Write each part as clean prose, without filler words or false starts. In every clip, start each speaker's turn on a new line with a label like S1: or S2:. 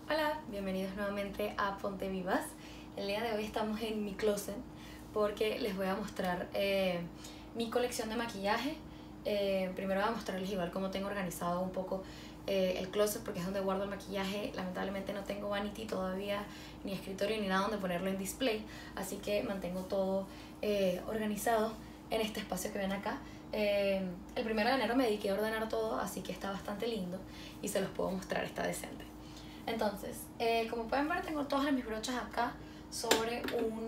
S1: Hola, bienvenidos nuevamente a Ponte Vivas. El día de hoy estamos en mi closet porque les voy a mostrar mi colección de maquillaje. Primero voy a mostrarles igual cómo tengo organizado un poco el closet, porque es donde guardo el maquillaje. Lamentablemente no tengo vanity todavía, ni escritorio ni nada donde ponerlo en display, así que mantengo todo organizado en este espacio que ven acá. El 1 de enero me dediqué a ordenar todo, así que está bastante lindo y se los puedo mostrar, está decente. Entonces, como pueden ver, tengo todas mis brochas acá sobre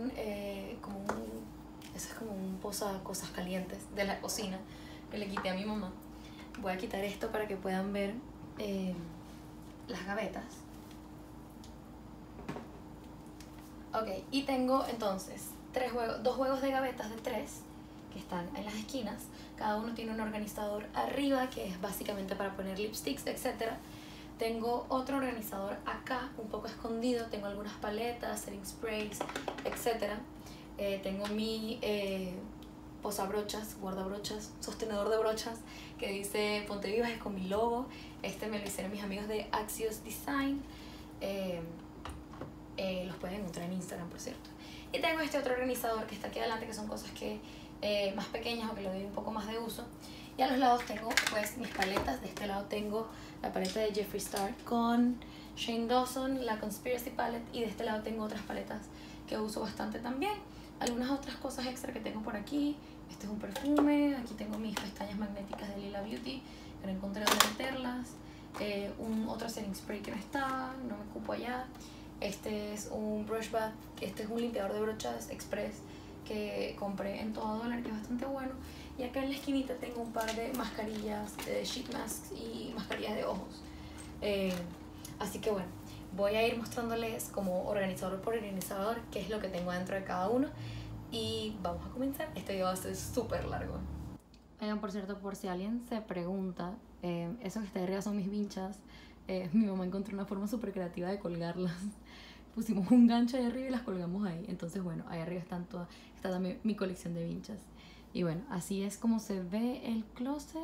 S1: eso es como un posa cosas calientes de la cocina que le quité a mi mamá. Voy a quitar esto para que puedan ver las gavetas. Ok, y tengo entonces dos juegos de gavetas de 3 que están en las esquinas. Cada uno tiene un organizador arriba que es básicamente para poner lipsticks, etcétera. Tengo otro organizador acá, un poco escondido. Tengo algunas paletas, setting sprays, etc. Tengo mi posabrochas, guardabrochas, sostenedor de brochas que dice Ponte Vivas, es con mi logo. Este me lo hicieron mis amigos de Axios Design. Los pueden encontrar en Instagram, por cierto. Y tengo este otro organizador que está aquí adelante, que son cosas que más pequeñas o que le doy un poco más de uso. Y a los lados tengo pues mis paletas. De este lado tengo la paleta de Jeffree Star con Shane Dawson, la Conspiracy Palette, y de este lado tengo otras paletas que uso bastante también. Algunas otras cosas extra que tengo por aquí. Este es un perfume. Aquí tengo mis pestañas magnéticas de Lila Beauty, que no encontré donde meterlas. Otro setting spray que no estaba, no me cupo allá. Este es un brush bath, este es un limpiador de brochas express que compré en todo dólar, que es bastante bueno. Y acá en la esquinita tengo un par de mascarillas, sheet masks y mascarillas de ojos. Así que bueno, voy a ir mostrándoles como organizador por organizador qué es lo que tengo dentro de cada uno. Y vamos a comenzar. Este video va a ser súper largo. Oigan, por cierto, por si alguien se pregunta, eso que está arriba son mis vinchas. Mi mamá encontró una forma súper creativa de colgarlas. Pusimos un gancho ahí arriba y las colgamos ahí. Entonces, bueno, ahí arriba está también mi colección de vinchas. Y bueno, así es como se ve el closet.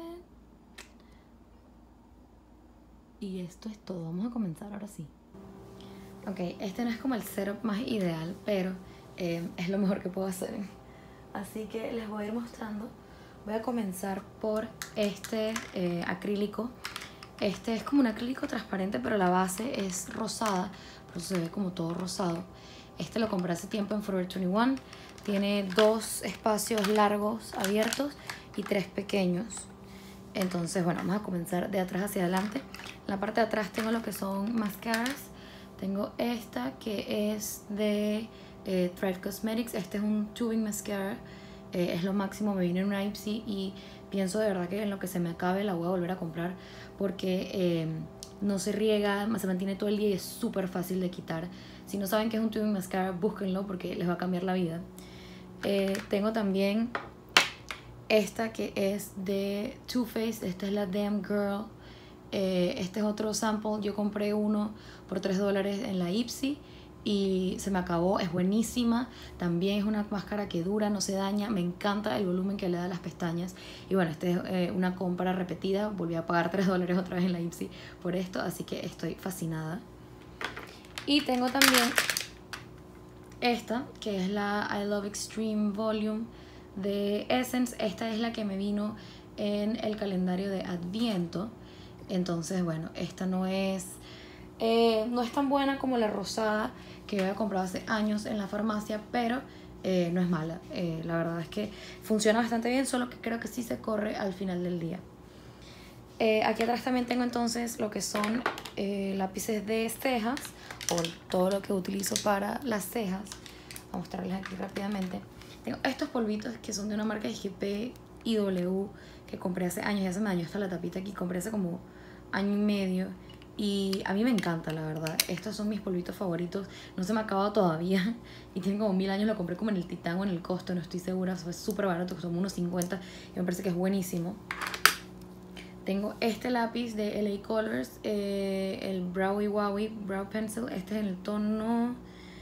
S1: Y esto es todo. Vamos a comenzar ahora sí. Ok, este no es como el setup más ideal, pero es lo mejor que puedo hacer. Así que les voy a ir mostrando. Voy a comenzar por este acrílico. Este es como un acrílico transparente, pero la base es rosada, por eso se ve como todo rosado. Este lo compré hace tiempo en Forever 21. Tiene 2 espacios largos abiertos y 3 pequeños. Entonces, bueno, vamos a comenzar de atrás hacia adelante. En la parte de atrás tengo lo que son mascaras. Tengo esta que es de Thrive Cosmetics. Este es un tubing mascara. Es lo máximo, me viene en una Ipsy y pienso de verdad que en lo que se me acabe la voy a volver a comprar, porque no se riega, se mantiene todo el día y es súper fácil de quitar. Si no saben qué es un tubing mascara, búsquenlo porque les va a cambiar la vida. Tengo también esta que es de Too Faced. Esta es la Damn Girl. Este es otro sample. Yo compré uno por $3 en la Ipsy y se me acabó. Es buenísima. También es una máscara que dura, no se daña. Me encanta el volumen que le da a las pestañas. Y bueno, esta es una compra repetida. Volví a pagar $3 otra vez en la Ipsy por esto, así que estoy fascinada. Y tengo también esta, que es la I Love Extreme Volume de Essence. Esta es la que me vino en el calendario de Adviento. Entonces, bueno, esta no es tan buena como la rosada que yo había comprado hace años en la farmacia, pero no es mala. La verdad es que funciona bastante bien, solo que creo que sí se corre al final del día. Aquí atrás también tengo entonces lo que son lápices de cejas, o todo lo que utilizo para las cejas. Voy a mostrarles aquí rápidamente. Tengo estos polvitos que son de una marca de GP IW que compré hace años, ya se me dañó hasta la tapita aquí, compré hace como año y medio y a mí me encanta, la verdad. Estos son mis polvitos favoritos, no se me ha acabado todavía y tienen como 1000 años. Lo compré como en el Titán o en el Costo, no estoy segura, fue súper barato, costó unos 50 y me parece que es buenísimo. Tengo este lápiz de LA Colors, el Browy Wowie Brow Pencil. Este es en el tono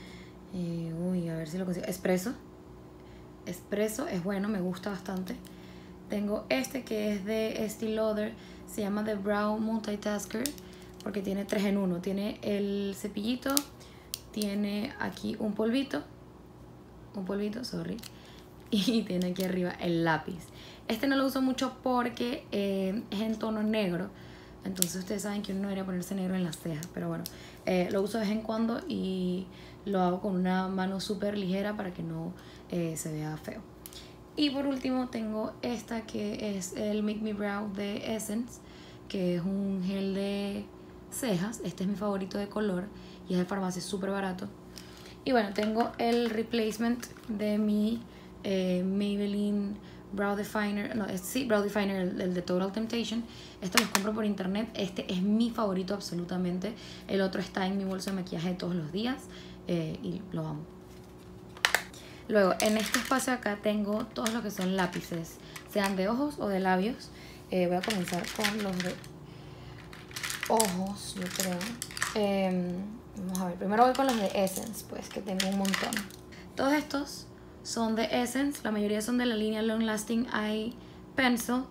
S1: a ver si lo consigo, Espresso. Espresso es bueno, me gusta bastante. Tengo este que es de Estée Lauder, se llama The Brow Multitasker. porque tiene 3 en 1. Tiene el cepillito, tiene aquí un polvito, sorry, y tiene aquí arriba el lápiz. Este no lo uso mucho porque es en tono negro, entonces ustedes saben que uno no debería ponerse negro en las cejas, pero bueno, lo uso de vez en cuando y lo hago con una mano súper ligera para que no se vea feo. Y por último tengo esta que es el Make Me Brow de Essence, que es un gel de cejas. Este es mi favorito de color y es de farmacia, súper barato. Y bueno, tengo el replacement de mi Maybelline Brow Definer, Brow Definer, el de Total Temptation. Este los compro por internet, este es mi favorito absolutamente. El otro está en mi bolso de maquillaje de todos los días y lo amo. Luego, en este espacio acá tengo todos los que son lápices, sean de ojos o de labios. Voy a comenzar con los de ojos, yo creo. Vamos a ver, primero voy con los de Essence, pues, que tengo un montón. Todos estos son de Essence, la mayoría son de la línea Long Lasting Eye Pencil.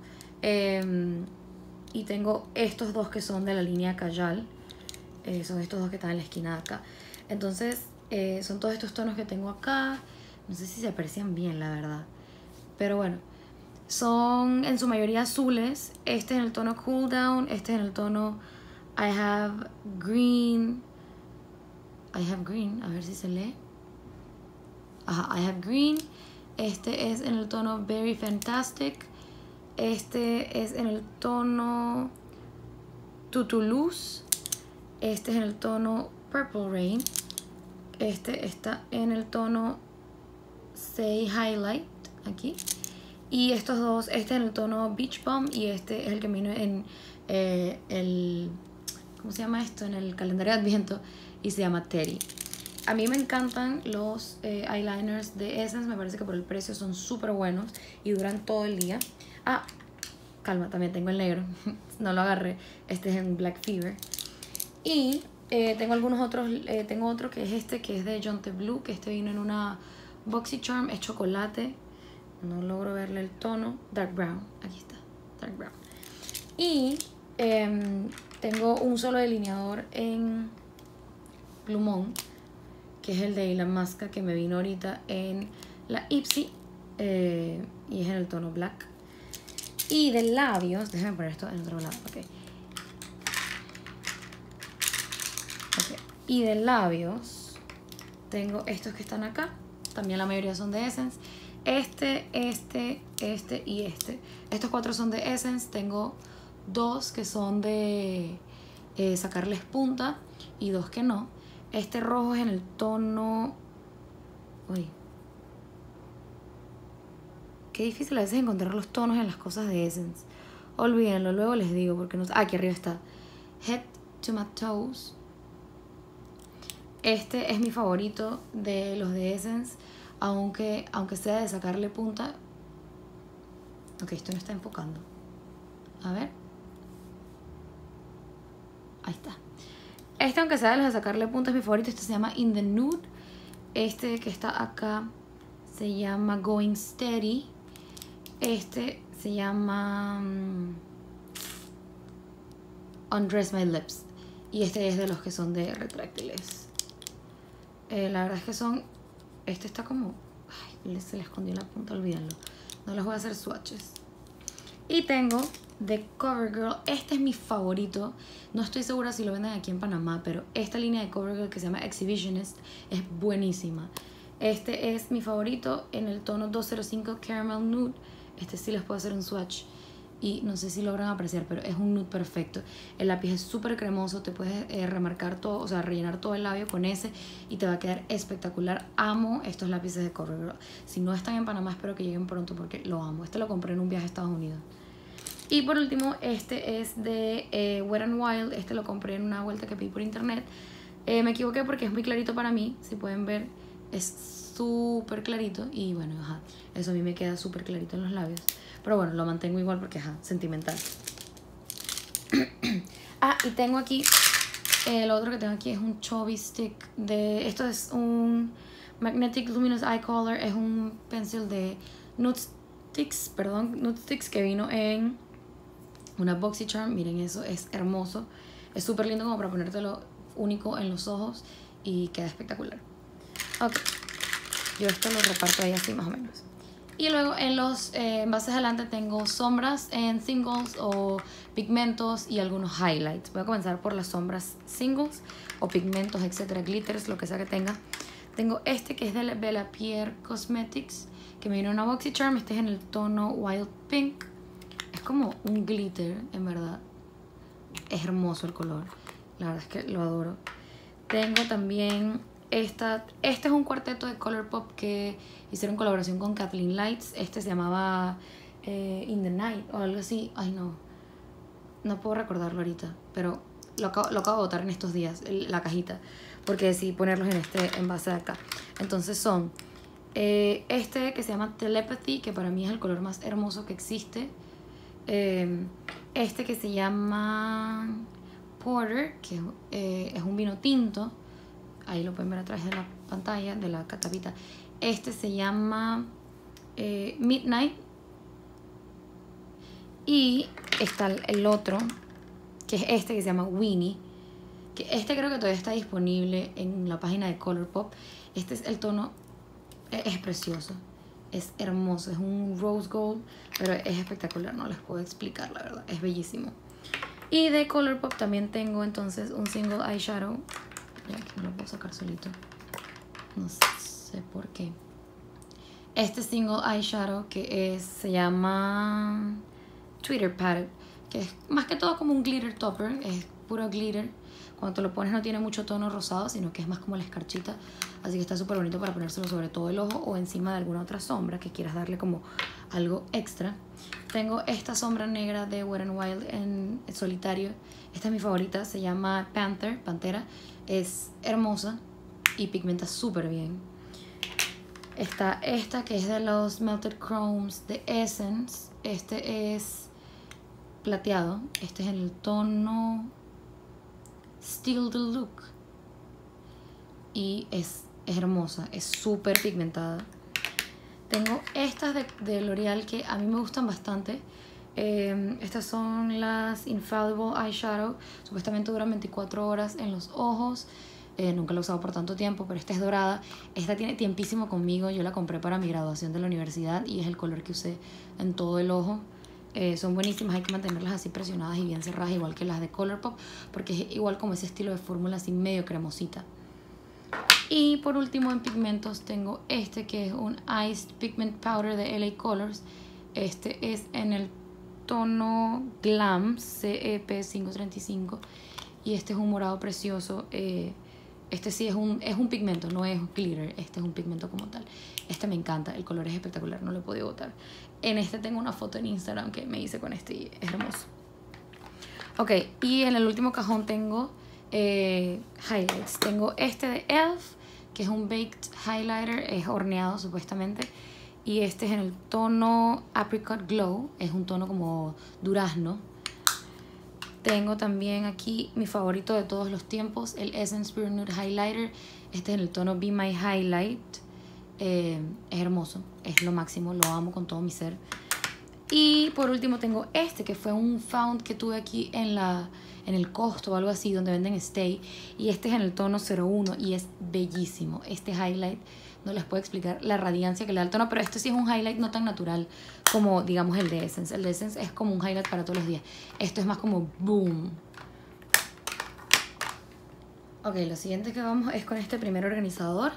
S1: Y tengo estos dos que son de la línea Kajal. Son estos dos que están en la esquina de acá. Entonces, son todos estos tonos que tengo acá. No sé si se aprecian bien, la verdad. Pero bueno, son en su mayoría azules. Este en el tono Cool Down. Este en el tono I Have Green. A ver si se lee. Ajá, I Have Green. Este es en el tono Very Fantastic. Este es en el tono Toulouse. Este es en el tono Purple Rain. Este está en el tono Say Highlight, aquí. Y estos dos, este en el tono Beach Bum y este es el que viene en el... ¿Cómo se llama esto? En el calendario de Adviento y se llama Teddy. A mí me encantan los eyeliners de Essence, me parece que por el precio son súper buenos y duran todo el día. Ah, calma, también tengo el negro, no lo agarré, este es en Black Fever. Y tengo algunos otros, tengo otro que es este, que es de Jonte Blue, que este vino en una BoxyCharm, es chocolate, no logro verle el tono, Dark Brown, aquí está, Dark Brown. Y tengo un solo delineador en plumón, que es el de Elon Musk, que me vino ahorita en la Ipsy, y es en el tono Black. Y de labios, déjenme poner esto en otro lado, ok. Y de labios tengo estos que están acá, también la mayoría son de Essence. Este y este. Estos 4 son de Essence. Tengo 2 que son de sacarles punta y 2 que no. Este rojo es en el tono... Uy, qué difícil a veces encontrar los tonos en las cosas de Essence. Olvídenlo, luego les digo porque no... Ah, aquí arriba está. Head to my toes. Este es mi favorito de los de Essence, aunque sea de sacarle punta. Ok, esto no está enfocando. A ver. Ahí está. Este, aunque sea de los de sacarle punta, es mi favorito. Este se llama In the Nude. Este que está acá se llama Going Steady. Este se llama Undress My Lips. Y este es de los que son de retráctiles. La verdad es que son... Este está como... Ay, se le escondió la punta, olvídenlo. No les voy a hacer swatches. Y tengo de CoverGirl. Este es mi favorito. No estoy segura si lo venden aquí en Panamá, pero esta línea de CoverGirl que se llama Exhibitionist es buenísima. Este es mi favorito en el tono 205 Caramel Nude. Este sí les puedo hacer un swatch. Y no sé si logran apreciar, pero es un nude perfecto. El lápiz es súper cremoso, te puedes remarcar todo, o sea, rellenar todo el labio con ese y te va a quedar espectacular. Amo estos lápices de CoverGirl. Si no están en Panamá, espero que lleguen pronto porque lo amo. Este lo compré en un viaje a Estados Unidos. Y por último, este es de Wet n Wild. Este lo compré en una vuelta que pedí por internet. Me equivoqué porque es muy clarito para mí. Si pueden ver, es súper clarito. Y bueno, ajá, eso a mí me queda súper clarito en los labios. Pero bueno, lo mantengo igual porque, ajá, sentimental. Ah, y tengo aquí, lo otro que tengo aquí es un Chubby Stick de... Esto es un Magnetic Luminous Eye Color. Es un pencil de Nude Sticks que vino en una BoxyCharm. Miren eso, es hermoso. Es súper lindo como para ponértelo único en los ojos y queda espectacular. Ok, yo esto lo reparto ahí así más o menos. Y luego en los envases adelante tengo sombras en singles o pigmentos y algunos highlights. Voy a comenzar por las sombras singles o pigmentos, etcétera, glitters, lo que sea que tenga. Tengo este que es de Bella Pierre Cosmetics, que me vino en una BoxyCharm. Este es en el tono Wild Pink. Es como un glitter, en verdad. Es hermoso el color. La verdad es que lo adoro. Tengo también este es un cuarteto de Colourpop que hicieron colaboración con Kathleen Lights. Este se llamaba In the Night o algo así. Ay, no puedo recordarlo ahorita, pero lo acabo de botar en estos días, la cajita, porque decidí ponerlos en este envase de acá. Entonces son este que se llama Telepathy, que para mí es el color más hermoso que existe. Este que se llama Porter, que es un vino tinto. Ahí lo pueden ver a través de la pantalla, de la tapita. Este se llama Midnight. Y está el otro, que es este que se llama Winnie. Que este creo que todavía está disponible en la página de Colourpop. Este es el tono, es precioso. Es hermoso, es un rose gold, pero es espectacular, no les puedo explicar, la verdad, es bellísimo. Y de Colourpop también tengo entonces un single eyeshadow. Ya que no lo puedo sacar solito, no sé por qué. Este single eyeshadow que se llama Twitter Pattern, que es más que todo como un glitter topper, es puro glitter. Cuando te lo pones no tiene mucho tono rosado, sino que es más como la escarchita. Así que está súper bonito para ponérselo sobre todo el ojo o encima de alguna otra sombra que quieras darle como algo extra. Tengo esta sombra negra de Wet n Wild en solitario. Esta es mi favorita, se llama Pantera. Es hermosa y pigmenta súper bien. Está esta que es de los Melted Chromes de Essence. Este es plateado. Este es en el tono Still the Look. Y es hermosa, es súper pigmentada. Tengo estas de L'Oreal que a mí me gustan bastante. Estas son las Infallible Eyeshadow. Supuestamente duran 24 horas en los ojos. Nunca la he usado por tanto tiempo, pero esta es dorada. Esta tiene tiempísimo conmigo. Yo la compré para mi graduación de la universidad y es el color que usé en todo el ojo. Son buenísimas, hay que mantenerlas así presionadas y bien cerradas, igual que las de Colourpop, porque es igual como ese estilo de fórmula así medio cremosita. Y por último en pigmentos tengo este que es un Iced Pigment Powder de LA Colors. Este es en el tono Glam CEP 535 y este es un morado precioso. Este sí es un pigmento, no es glitter, este es un pigmento como tal. Este me encanta, el color es espectacular, no lo he podido botar. En este tengo una foto en Instagram que me hice con este y es hermoso. Ok, y en el último cajón tengo highlights. Tengo este de ELF, que es un baked highlighter, es horneado supuestamente. Y este es en el tono Apricot Glow, es un tono como durazno. Tengo también aquí mi favorito de todos los tiempos, el Essence Pure Nude Highlighter. Este es en el tono Be My Highlight. Es hermoso, es lo máximo, lo amo con todo mi ser. Y por último tengo este que fue un found que tuve aquí en el Costo o algo así, donde venden Stay. Y este es en el tono 01 y es bellísimo. Este highlight, no les puedo explicar la radiancia que le da el tono, pero este sí es un highlight no tan natural como digamos el de Essence. El de Essence es como un highlight para todos los días. Esto es más como boom. Ok, lo siguiente que vamos es con este primer organizador.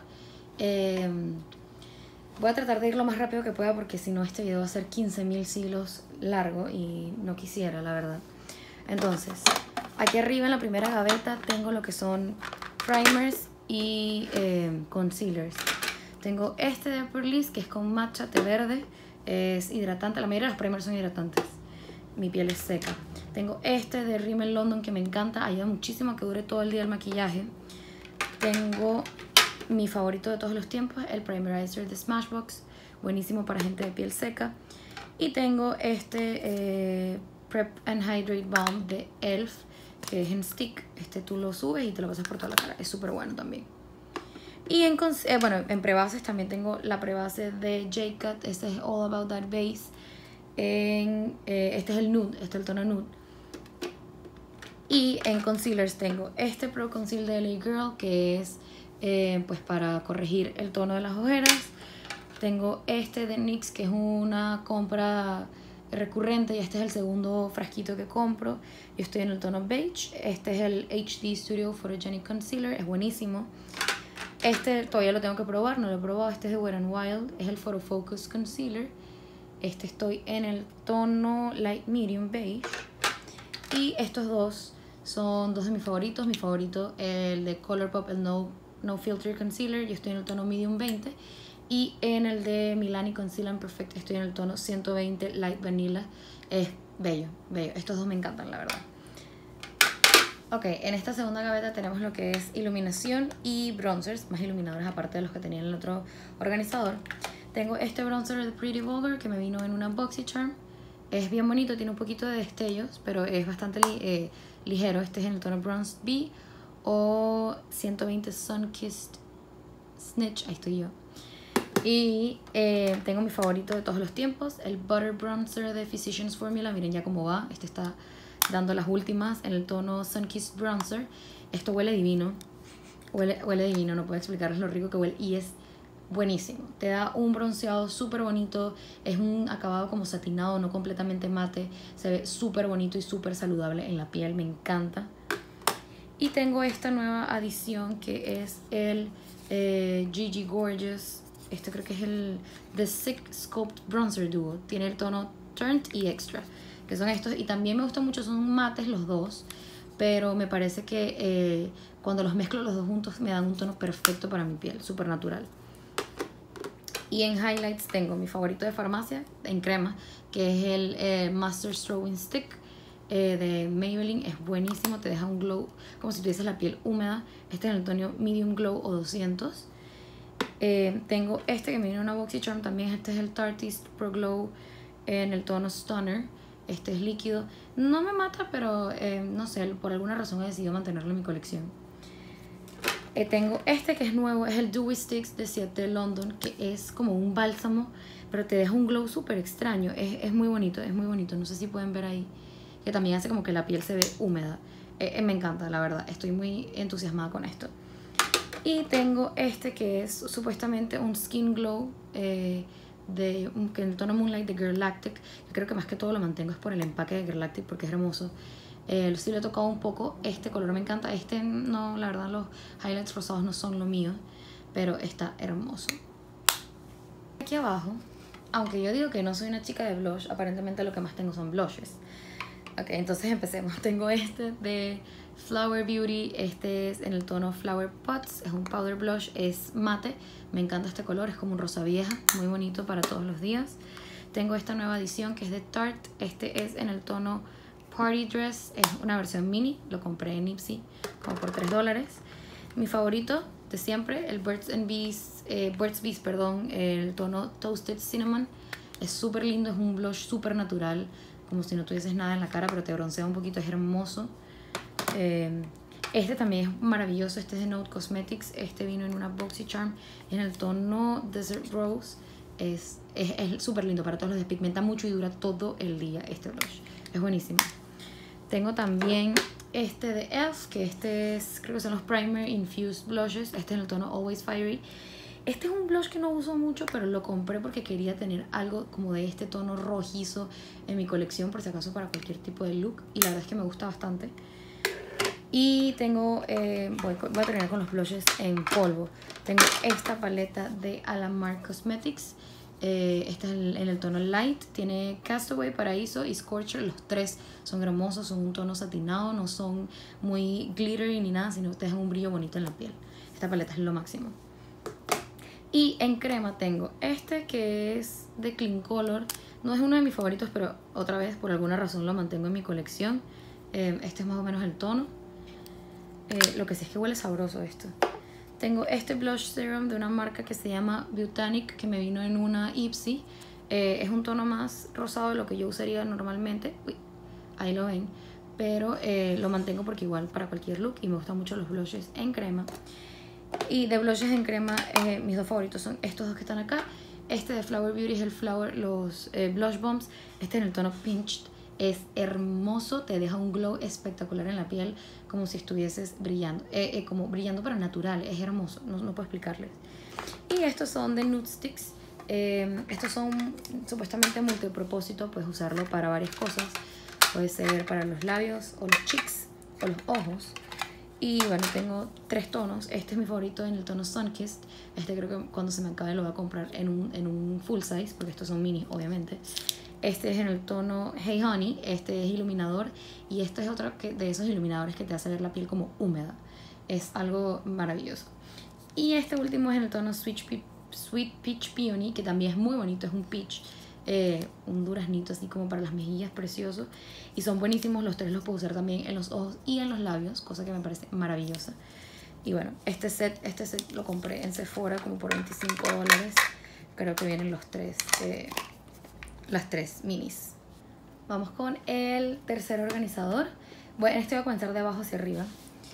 S1: Voy a tratar de ir lo más rápido que pueda porque si no este video va a ser 15.000 siglos largo y no quisiera, la verdad. Entonces, aquí arriba en la primera gaveta tengo lo que son primers y concealers. Tengo este de Purlisse que es con matcha, té verde. Es hidratante, la mayoría de los primers son hidratantes. Mi piel es seca. Tengo este de Rimmel London que me encanta, ayuda muchísimo a que dure todo el día el maquillaje. Tengo mi favorito de todos los tiempos, el Primerizer de Smashbox, buenísimo para gente de piel seca. Y tengo este Prep and Hydrate Balm de ELF, que es en stick. Este tú lo subes y te lo pasas por toda la cara, es súper bueno también. Y en prebases también tengo la prebase de J-Cut, este es All About That Base. Este es el nude, este es el tono nude. Y en concealers tengo este Pro Conceal de LA Girl, que es pues para corregir el tono de las ojeras. Tengo este de NYX, que es una compra recurrente, y este es el segundo frasquito que compro. Yo estoy en el tono beige. Este es el HD Studio Photogenic Concealer, es buenísimo. Este todavía lo tengo que probar, no lo he probado. Este es de Wet n Wild, es el Photo Focus Concealer. Este estoy en el tono Light Medium Beige. Y estos dos son dos de mis favoritos. Mi favorito, el de Colourpop, el No Filter Concealer. Yo estoy en el tono Medium 20. Y en el de Milani Conceal and Perfect estoy en el tono 120 Light Vanilla. Es bello, bello. Estos dos me encantan, la verdad. Ok, en esta segunda gaveta tenemos lo que es iluminación y bronzers, más iluminadores aparte de los que tenía en el otro organizador. Tengo este bronzer de Pretty Vulgar que me vino en una BoxyCharm. Es bien bonito, tiene un poquito de destellos, pero es bastante ligero. Este es en el tono Bronzed B o 120 Sun-Kissed Snitch, ahí estoy yo. Y tengo mi favorito de todos los tiempos, el Butter Bronzer de Physicians Formula. Miren ya cómo va, este está dando las últimas en el tono Sun-Kissed Bronzer. Esto huele divino, huele divino, no puedo explicarles lo rico que huele y es buenísimo. Te da un bronceado súper bonito, es un acabado como satinado, no completamente mate. Se ve súper bonito y súper saludable en la piel, me encanta. Y tengo esta nueva adición que es el Gigi Gorgeous. Este creo que es el The Sick Sculpt Bronzer Duo. Tiene el tono Turned y Extra, que son estos. Y también me gustan mucho, son mates los dos, pero me parece que cuando los mezclo los dos juntos me dan un tono perfecto para mi piel, súper natural. Y en highlights tengo mi favorito de farmacia en crema, que es el Master Strobing Stick de Maybelline. Es buenísimo, te deja un glow como si tuvieses la piel húmeda. Este es en el tono Medium Glow o 200. Tengo este que me viene en una BoxyCharm también. Este es el Tarteist Pro Glow en el tono Stunner. Este es líquido, no me mata, pero no sé, por alguna razón he decidido mantenerlo en mi colección. Tengo este que es nuevo, es el Dewy Sticks de Seattle London, que es como un bálsamo, pero te deja un glow súper extraño. Es muy bonito, es muy bonito. No sé si pueden ver ahí, que también hace como que la piel se ve húmeda. Me encanta, la verdad, estoy muy entusiasmada con esto. Y tengo este que es supuestamente un Skin Glow que en el tono Moonlight de Girlactic. Yo creo que más que todo lo mantengo es por el empaque de Girlactic, porque es hermoso. Sí lo he tocado un poco, este color me encanta. Este no, la verdad los highlights rosados no son lo mío, pero está hermoso. Aquí abajo, aunque yo digo que no soy una chica de blush, aparentemente lo que más tengo son blushes. Ok, entonces empecemos. Tengo este de Flower Beauty, este es en el tono Flower Pots, es un powder blush, es mate, me encanta este color, es como un rosa vieja, muy bonito para todos los días. Tengo esta nueva edición que es de Tarte, este es en el tono Party Dress, es una versión mini, lo compré en Ipsy como por $3. Mi favorito de siempre, el Burt's Bees, el tono Toasted Cinnamon, es súper lindo, es un blush súper natural, como si no tuvieses nada en la cara, pero te broncea un poquito, es hermoso. Este también es maravilloso, este es de Note Cosmetics, este vino en una BoxyCharm en el tono Desert Rose. Es súper lindo para todos, los despigmenta mucho y dura todo el día este blush, es buenísimo. Tengo también este de e.l.f., que este es, creo que son los Primer Infused Blushes, este es en el tono Always Fiery. Este es un blush que no uso mucho, pero lo compré porque quería tener algo como de este tono rojizo en mi colección, por si acaso para cualquier tipo de look, y la verdad es que me gusta bastante. Y tengo, voy a terminar con los blushes en polvo. Tengo esta paleta de Alamar Cosmetics. Esta es en el tono Light. Tiene Castaway, Paraíso y Scorcher. Los tres son hermosos, son un tono satinado. No son muy glittery ni nada, sino te dejan un brillo bonito en la piel. Esta paleta es lo máximo. Y en crema tengo este que es de Clean Color. No es uno de mis favoritos, pero otra vez por alguna razón lo mantengo en mi colección. Este es más o menos el tono. Lo que sí es que huele sabroso esto. Tengo este blush serum de una marca que se llama Botanic, que me vino en una Ipsy. Es un tono más rosado de lo que yo usaría normalmente. Uy, ahí lo ven. Pero lo mantengo porque igual para cualquier look, y me gustan mucho los blushes en crema. Y de blushes en crema, mis dos favoritos son estos dos que están acá. Este de Flower Beauty es el los Blush Bombs. Este en el tono Pinched. Es hermoso, te deja un glow espectacular en la piel, como si estuvieses brillando, como brillando pero natural, es hermoso, no puedo explicarles. Y estos son de Nude Sticks. Estos son supuestamente multipropósito, puedes usarlo para varias cosas. Puede ser para los labios o los cheeks o los ojos. Y bueno, tengo 3 tonos. Este es mi favorito en el tono Sunkissed. Este creo que cuando se me acabe lo voy a comprar en un full size, porque estos son mini, obviamente. Este es en el tono Hey Honey. Este es iluminador. Y este es otro de esos iluminadores que te hace ver la piel como húmeda. Es algo maravilloso. Y este último es en el tono Sweet Peach Peony, que también es muy bonito. Es un peach, un duraznito así como para las mejillas, precioso. Y son buenísimos, los 3 los puedo usar también en los ojos y en los labios, cosa que me parece maravillosa. Y bueno, este set lo compré en Sephora como por $25. Creo que vienen las 3 minis. Vamos con el tercer organizador. Bueno, este voy a comenzar de abajo hacia arriba.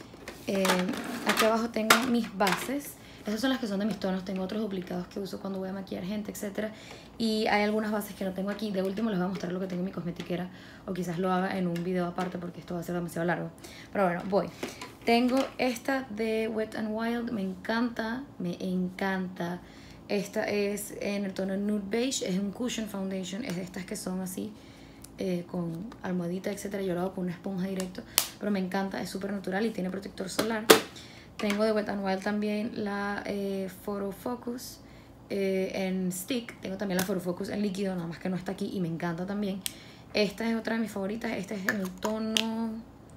S1: Aquí abajo tengo mis bases. Esas son las que son de mis tonos. Tengo otros duplicados que uso cuando voy a maquillar gente, etc. Y hay algunas bases que no tengo aquí. De último les voy a mostrar lo que tengo en mi cosmetiquera, o quizás lo haga en un video aparte porque esto va a ser demasiado largo. Pero bueno, voy. Tengo esta de Wet n Wild. Me encanta, me encanta. Esta es en el tono Nude Beige. Es un Cushion Foundation. Es de estas que son así, con almohadita, etcétera. Yo lo hago con una esponja directo, pero me encanta, es súper natural y tiene protector solar. Tengo de Wet n Wild también la Photo Focus en stick. Tengo también la Photo Focus en líquido, nada más que no está aquí y me encanta también. Esta es otra de mis favoritas. Esta es en el tono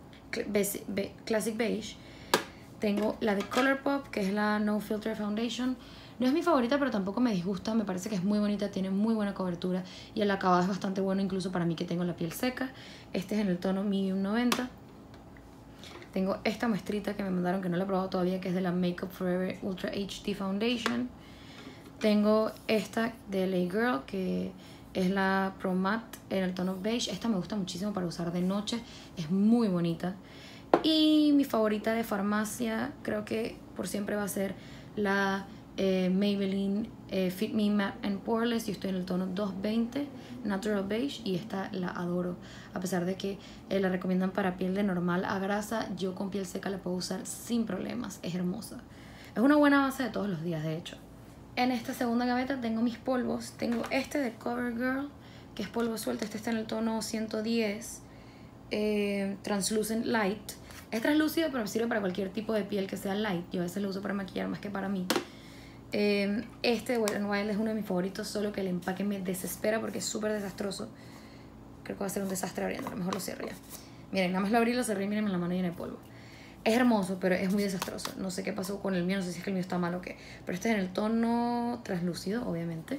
S1: Classic Beige. Tengo la de Colourpop, que es la No Filter Foundation. No es mi favorita, pero tampoco me disgusta. Me parece que es muy bonita, tiene muy buena cobertura y el acabado es bastante bueno, incluso para mí que tengo la piel seca. Este es en el tono Medium 90. Tengo esta muestrita que me mandaron, que no la he probado todavía, que es de la Makeup Forever Ultra HD Foundation. Tengo esta de LA Girl, que es la Pro Matte en el tono Beige. Esta me gusta muchísimo para usar de noche, es muy bonita. Y mi favorita de farmacia, creo que por siempre va a ser la Maybelline Fit Me Matte and Poreless. Yo estoy en el tono 220 Natural Beige y esta la adoro, a pesar de que la recomiendan para piel de normal a grasa. Yo con piel seca la puedo usar sin problemas, es hermosa, es una buena base de todos los días. De hecho, en esta segunda gaveta tengo mis polvos. Tengo este de CoverGirl, que es polvo suelto. Este está en el tono 110 Translucent Light. Es translúcido, pero sirve para cualquier tipo de piel que sea light. Yo a veces lo uso para maquillar más que para mí. Este de Wet n Wild es uno de mis favoritos, solo que el empaque me desespera porque es súper desastroso. Creo que va a ser un desastre abriendo, a lo mejor lo cierro ya. Miren, nada más lo abrí y lo cerré y miren la mano llena de polvo. Es hermoso, pero es muy desastroso. No sé qué pasó con el mío, no sé si es que el mío está mal o qué. Pero este es en el tono translúcido, obviamente.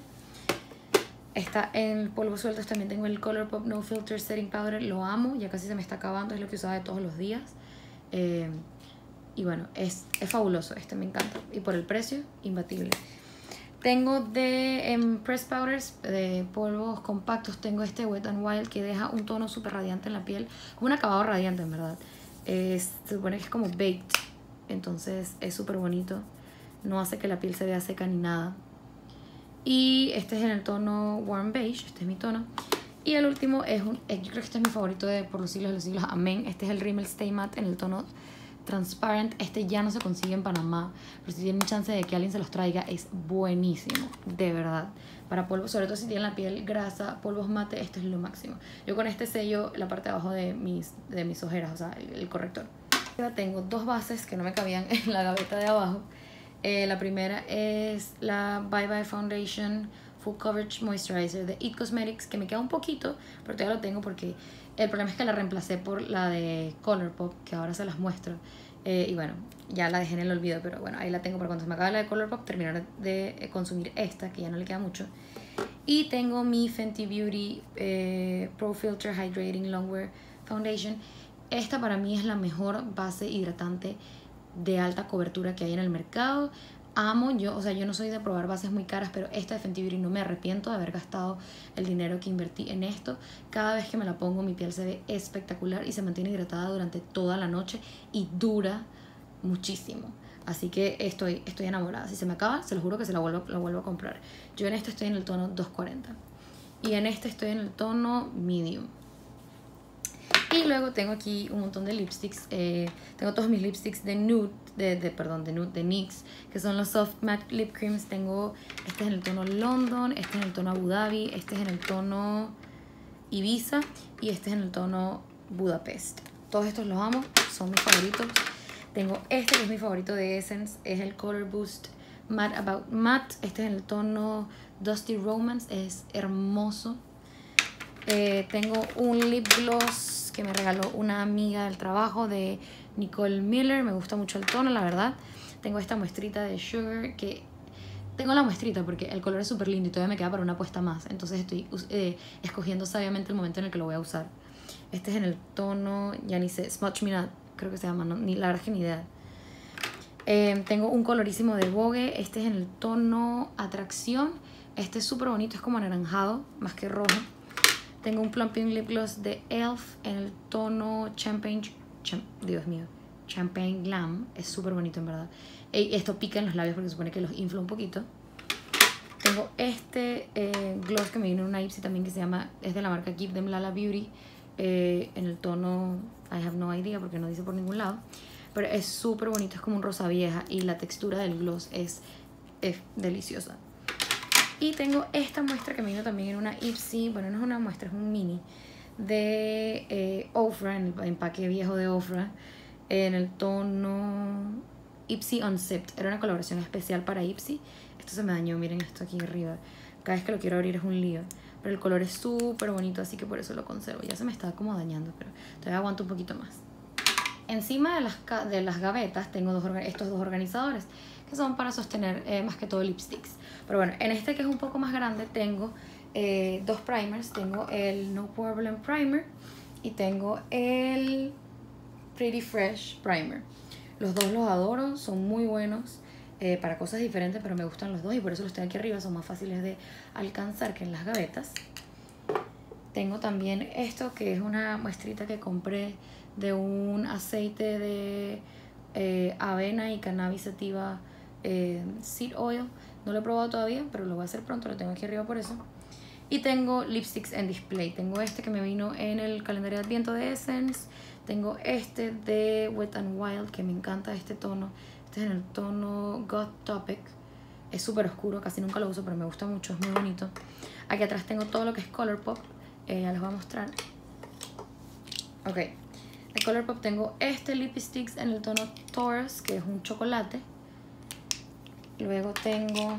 S1: Está en el polvo suelto. También tengo el Colourpop No Filter Setting Powder. Lo amo, ya casi se me está acabando. Es lo que usaba de todos los días. Y bueno, es fabuloso. Este me encanta. Y por el precio, imbatible. Tengo de Press Powders, de polvos compactos. Tengo este Wet n Wild, que deja un tono súper radiante en la piel. Un acabado radiante, en verdad. Se supone que es como baked, entonces es súper bonito. No hace que la piel se vea seca ni nada. Y este es en el tono Warm Beige. Este es mi tono. Y el último es yo creo que este es mi favorito por los siglos de los siglos, amén. Este es el Rimmel Stay Matte en el tono Transparent. Este ya no se consigue en Panamá, pero si tienen chance de que alguien se los traiga, es buenísimo, de verdad. Para polvo, sobre todo si tienen la piel grasa, polvos mate, esto es lo máximo. Yo con este sello la parte de abajo de mis ojeras, o sea, el corrector. Ahora tengo 2 bases que no me cabían en la gaveta de abajo. La primera es la Bye Bye Foundation Full Coverage Moisturizer de It Cosmetics, que me queda un poquito, pero todavía lo tengo porque el problema es que la reemplacé por la de Colourpop, que ahora se las muestro. Y bueno, ya la dejé en el olvido, pero bueno, ahí la tengo para cuando se me acabe la de Colourpop, terminar de consumir esta, que ya no le queda mucho. Y tengo mi Fenty Beauty Pro Filter Hydrating Longwear Foundation. Esta para mí es la mejor base hidratante de alta cobertura que hay en el mercado. Amo, yo no soy de probar bases muy caras, pero esta de Fenty Beauty no me arrepiento de haber gastado el dinero que invertí en esto. Cada vez que me la pongo mi piel se ve espectacular y se mantiene hidratada durante toda la noche y dura muchísimo. Así que estoy enamorada. Si se me acaba, se lo juro que la vuelvo a comprar. Yo en este estoy en el tono 240 y en este estoy en el tono medium. Y luego tengo aquí un montón de lipsticks. Tengo todos mis lipsticks de nude, de NYX, que son los Soft Matte Lip Creams. Tengo, este es en el tono London, este es en el tono Abu Dhabi, este es en el tono Ibiza y este es en el tono Budapest. Todos estos los amo, son mis favoritos. Tengo este que es mi favorito de Essence, es el Color Boost Matte About Matte. Este es en el tono Dusty Romance, es hermoso. Tengo un lip gloss que me regaló una amiga del trabajo de Nicole Miller. Me gusta mucho el tono, la verdad. Tengo esta muestrita de Sugar que... Tengo la muestrita porque el color es súper lindo y todavía me queda para una puesta más. Entonces estoy escogiendo sabiamente el momento en el que lo voy a usar. Este es en el tono, ya ni sé, Smudge Me Not, creo que se llama, no, la verdad es que ni idea. Tengo un colorísimo de Vogue. Este es en el tono Atracción. Este es súper bonito, es como anaranjado, más que rojo. Tengo un Plumping Lip Gloss de e.l.f. en el tono Dios mío, Champagne Glam. Es súper bonito en verdad. Esto pica en los labios porque supone que los infla un poquito. Tengo este gloss que me vino en una Ipsy también que se llama, es de la marca Give Them Lala Beauty. En el tono I have no idea porque no dice por ningún lado. Pero es súper bonito, es como un rosa vieja y la textura del gloss es deliciosa. Y tengo esta muestra que me vino también en una Ipsy, bueno, no es una muestra, es un mini de Ofra, en el empaque viejo de Ofra, en el tono Ipsy Unzipped. Era una colaboración especial para Ipsy. Esto se me dañó, miren esto aquí arriba. Cada vez que lo quiero abrir es un lío. Pero el color es súper bonito, así que por eso lo conservo. Ya se me está como dañando, pero todavía aguanto un poquito más. Encima de las gavetas tengo estos dos organizadores que son para sostener más que todo lipsticks. Pero bueno, en este que es un poco más grande tengo dos primers. Tengo el No Problem Primer y tengo el Pretty Fresh Primer. Los dos los adoro, son muy buenos para cosas diferentes, pero me gustan los dos y por eso los tengo aquí arriba. Son más fáciles de alcanzar que en las gavetas. Tengo también esto que es una muestrita que compré de un aceite de avena y cannabis sativa seed oil. No lo he probado todavía, pero lo voy a hacer pronto, lo tengo aquí arriba por eso. Y tengo lipsticks en display. Tengo este que me vino en el calendario de Adviento de Essence. Tengo este de Wet n Wild, que me encanta este tono. Este es en el tono Goth Topic. Es súper oscuro, casi nunca lo uso, pero me gusta mucho, es muy bonito. Aquí atrás tengo todo lo que es Colourpop. Ya les voy a mostrar. Ok. De Colourpop tengo este lipsticks en el tono Taurus, que es un chocolate. Luego tengo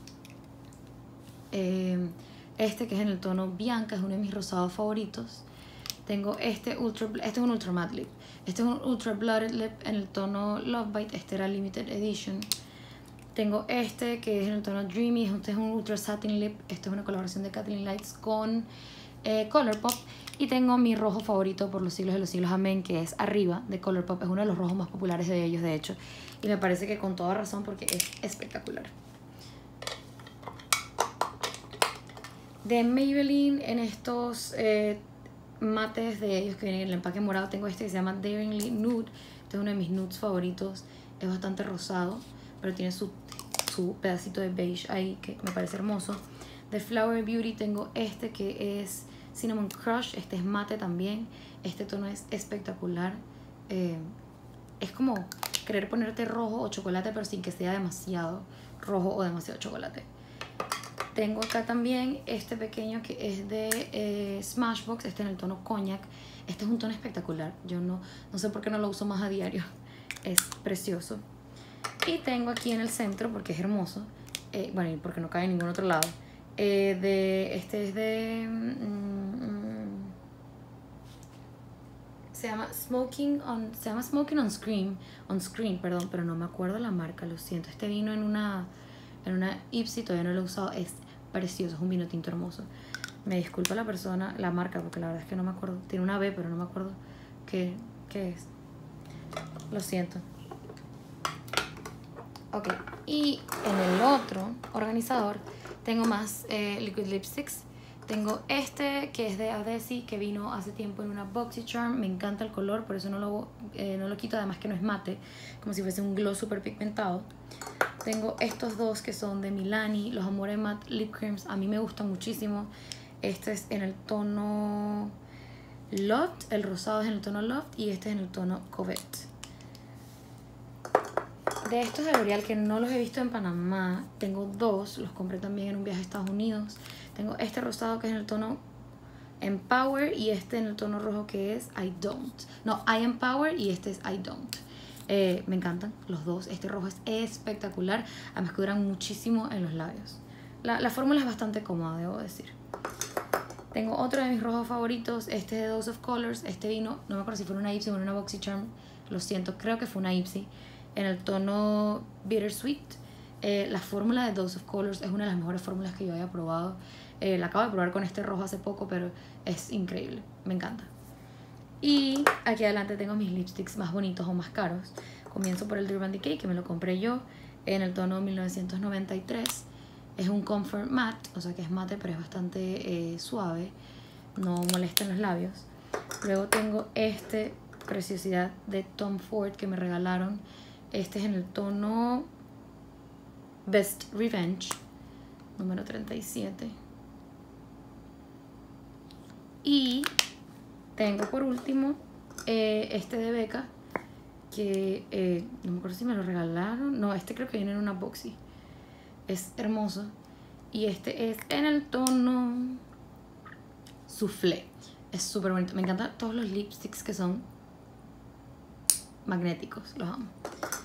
S1: este que es en el tono Bianca, es uno de mis rosados favoritos. Tengo este es un Ultra Matte Lip. Este es un Ultra Blooded Lip en el tono Love Bite, este era Limited Edition. Tengo este que es en el tono Dreamy, este es un Ultra Satin Lip. Este es una colaboración de Kathleen Lights con Colourpop. Y tengo mi rojo favorito por los siglos de los siglos, amén, que es Arriba de Colourpop. Es uno de los rojos más populares de ellos, de hecho. Y me parece que con toda razón porque es espectacular. De Maybelline, en estos mates de ellos que vienen en el empaque morado, tengo este que se llama Daringly Nude. Este es uno de mis nudes favoritos. Es bastante rosado, pero tiene su pedacito de beige ahí que me parece hermoso. De Flower Beauty tengo este que es Cinnamon Crush. Este es mate también. Este tono es espectacular. Es como querer ponerte rojo o chocolate, pero sin que sea demasiado rojo o demasiado chocolate. Tengo acá también este pequeño que es de Smashbox. Este en el tono Cognac. Este es un tono espectacular. Yo no sé por qué no lo uso más a diario. Es precioso. Y tengo aquí en el centro, porque es hermoso, bueno, y porque no cae en ningún otro lado, este es de... se llama Smoking on Screen, perdón, pero no me acuerdo la marca, lo siento. Este vino en una Ipsy, todavía no lo he usado, es precioso, es un vino tinto hermoso. Me disculpa la marca, porque la verdad es que no me acuerdo. Tiene una B, pero no me acuerdo qué es. Lo siento. Ok, y en el otro organizador tengo más liquid lipsticks. Tengo este que es de Adesi, que vino hace tiempo en una BoxyCharm. Me encanta el color, por eso no lo quito. Además que no es mate, como si fuese un gloss super pigmentado. Tengo estos dos que son de Milani, los Amore Matte Lip Creams. A mí me gustan muchísimo. Este es en el tono Loft. El rosado es en el tono Loft y este es en el tono Covet. De estos de L'Oreal que no los he visto en Panamá, tengo dos. Los compré también en un viaje a Estados Unidos. Tengo este rosado que es en el tono Empower y este en el tono rojo que es I Don't. No, I Empower y este es I Don't. Me encantan los dos. Este rojo es espectacular. Además que duran muchísimo en los labios. La fórmula es bastante cómoda, debo decir. Tengo otro de mis rojos favoritos. Este es de Dose of Colors. Este vino, no me acuerdo si fue una Ipsy o una BoxyCharm. Lo siento, creo que fue una Ipsy. En el tono Bittersweet. La fórmula de Dose of Colors es una de las mejores fórmulas que yo haya probado. La acabo de probar con este rojo hace poco, pero es increíble. Me encanta. Y aquí adelante tengo mis lipsticks más bonitos o más caros. Comienzo por el Urban Decay, que me lo compré yo en el tono 1993. Es un Comfort Matte, o sea que es mate, pero es bastante suave. No molesta en los labios. Luego tengo este preciosidad de Tom Ford que me regalaron. Este es en el tono Best Revenge, número 37. Y tengo por último este de Becca, que no me acuerdo si me lo regalaron. No, este creo que viene en una boxy. Es hermoso. Y este es en el tono Soufflé. Es súper bonito. Me encantan todos los lipsticks que son magnéticos. Los amo.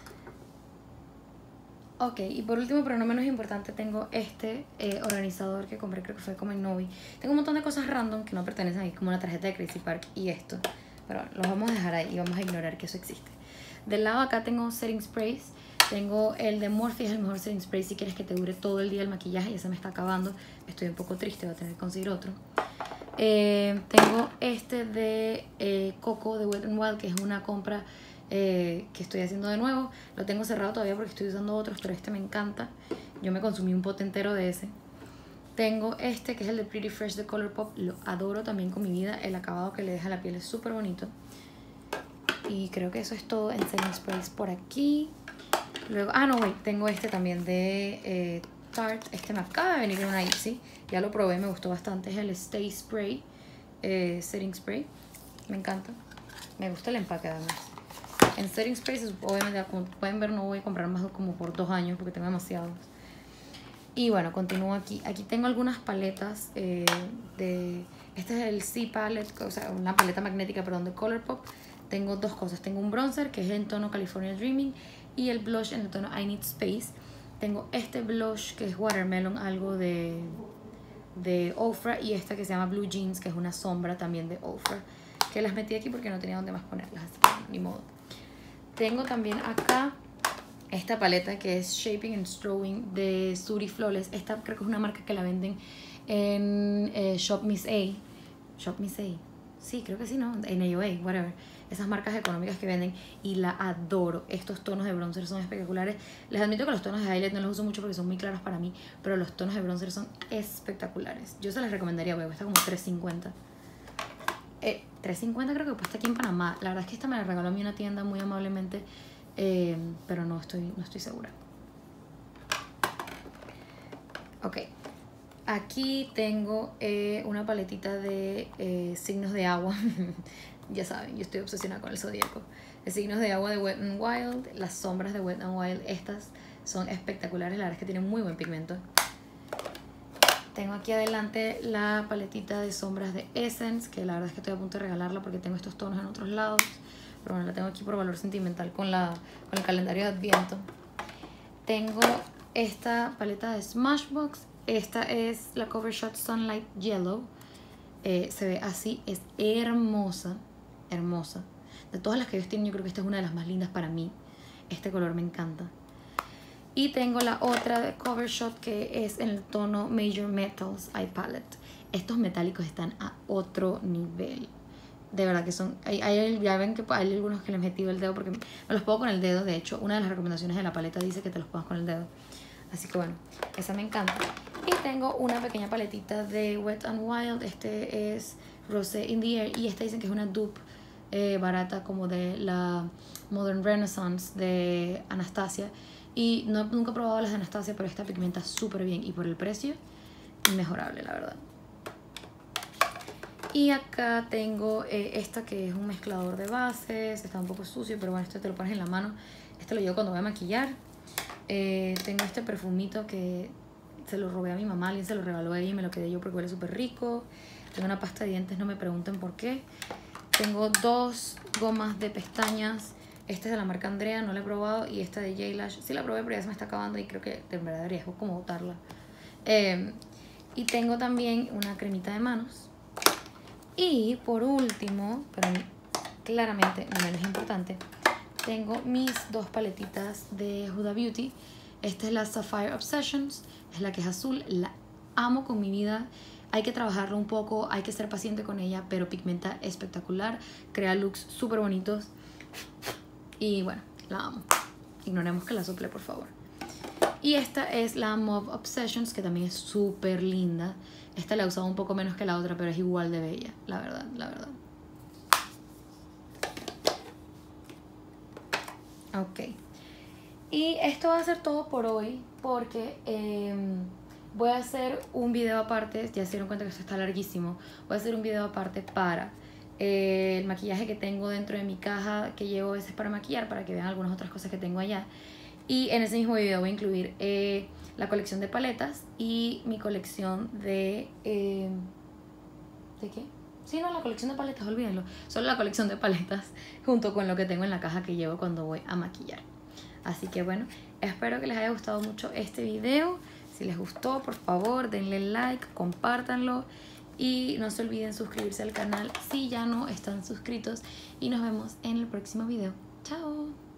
S1: Ok, y por último, pero no menos importante, tengo este organizador que compré, creo que fue como en Novi. Tengo un montón de cosas random que no pertenecen aquí, como una tarjeta de Crazy Park y esto. Pero los vamos a dejar ahí y vamos a ignorar que eso existe. Del lado acá tengo setting sprays. Tengo el de Morphe, es el mejor setting spray si quieres que te dure todo el día el maquillaje. Ya se me está acabando, estoy un poco triste, voy a tener que conseguir otro. Tengo este de Coco de Wet n Wild, que es una compra que estoy haciendo de nuevo. Lo tengo cerrado todavía porque estoy usando otros, pero este me encanta. Yo me consumí un pote entero de ese. Tengo este que es el de Pretty Fresh de Colourpop. Lo adoro también con mi vida. El acabado que le deja a la piel es súper bonito. Y creo que eso es todo en setting sprays por aquí. Luego, no, wait, tengo este también de Tarte. Este me acaba de venir en una Ipsy. Ya lo probé, me gustó bastante. Es el Stay Spray, setting spray. Me encanta. Me gusta el empaque además. En setting sprays, obviamente, como pueden ver, no voy a comprar más como por 2 años porque tengo demasiados. Y bueno, continúo aquí. Aquí tengo algunas paletas de... Este es el C Palette, o sea, una paleta magnética, perdón, de Colourpop. Tengo dos cosas. Tengo un bronzer que es en tono California Dreaming y el blush en el tono I Need Space. Tengo este blush que es Watermelon, algo de Ofra, y esta que se llama Blue Jeans, que es una sombra también de Ofra, que las metí aquí porque no tenía dónde más ponerlas, así que ni modo. Tengo también acá esta paleta que es Shaping and Strobing de Suri Flawless. Esta creo que es una marca que la venden en Shop Miss A. Shop Miss A. Sí, creo que sí, ¿no? En AOA, whatever. Esas marcas económicas que venden y la adoro. Estos tonos de bronzer son espectaculares. Les admito que los tonos de highlight no los uso mucho porque son muy claros para mí, pero los tonos de bronzer son espectaculares. Yo se les recomendaría, porque cuesta como $3.50. $3.50 creo que cuesta aquí en Panamá. La verdad es que esta me la regaló a mí una tienda muy amablemente, pero no estoy segura. Ok. Aquí tengo una paletita de signos de agua. Ya saben, yo estoy obsesionada con el zodíaco. De signos de agua de Wet n Wild. Las sombras de Wet n Wild, estas son espectaculares. La verdad es que tienen muy buen pigmento. Tengo aquí adelante la paletita de sombras de Essence, que la verdad es que estoy a punto de regalarla porque tengo estos tonos en otros lados. Pero bueno, la tengo aquí por valor sentimental con el calendario de Adviento. Tengo esta paleta de Smashbox. Esta es la Cover Shot Sunlight Yellow. Se ve así, es hermosa. Hermosa. De todas las que ellos tienen, yo creo que esta es una de las más lindas para mí. Este color me encanta. Y tengo la otra de Cover Shot que es en el tono Major Metals Eye Palette. Estos metálicos están a otro nivel. De verdad que son... ya ven que hay algunos que les he metido el dedo porque me los pongo con el dedo. De hecho, una de las recomendaciones de la paleta dice que te los pongas con el dedo. Así que bueno, esa me encanta. Y tengo una pequeña paletita de Wet n Wild. Este es Rosé in the Air. Y esta dicen que es una dupe barata como de la Modern Renaissance de Anastasia. Y nunca he probado las de Anastasia, pero esta pigmenta súper bien. Y por el precio, inmejorable, la verdad. Y acá tengo esta que es un mezclador de bases. Está un poco sucio, pero bueno, este te lo pones en la mano. Este lo llevo cuando voy a maquillar. Tengo este perfumito que se lo robé a mi mamá. Alguien se lo regaló a ella y me lo quedé yo porque huele súper rico. Tengo una pasta de dientes, no me pregunten por qué. Tengo 2 gomas de pestañas. Esta es de la marca Andrea, no la he probado. Y esta de J-Lash, sí la probé, pero ya se me está acabando y creo que de verdad debería como botarla. Y tengo también una cremita de manos. Y por último, pero claramente no menos importante, tengo mis 2 paletitas de Huda Beauty. Esta es la Sapphire Obsessions, es la que es azul. La amo con mi vida. Hay que trabajarla un poco, hay que ser paciente con ella, pero pigmenta espectacular, crea looks súper bonitos. Y bueno, la amo. Ignoremos que la sople, por favor. Y esta es la Mauve Obsessions, que también es súper linda. Esta la he usado un poco menos que la otra, pero es igual de bella, la verdad, la verdad. Ok. Y esto va a ser todo por hoy, porque voy a hacer un video aparte. Ya se dieron cuenta que esto está larguísimo. Voy a hacer un video aparte para el maquillaje que tengo dentro de mi caja, que llevo a veces para maquillar, para que vean algunas otras cosas que tengo allá. Y en ese mismo video voy a incluir la colección de paletas y mi colección de... ¿de qué? Sí, no, la colección de paletas, olvídenlo. Solo la colección de paletas junto con lo que tengo en la caja que llevo cuando voy a maquillar. Así que bueno, espero que les haya gustado mucho este video. Si les gustó, por favor, denle like, compártanlo. Y no se olviden suscribirse al canal si ya no están suscritos. Y nos vemos en el próximo video. ¡Chao!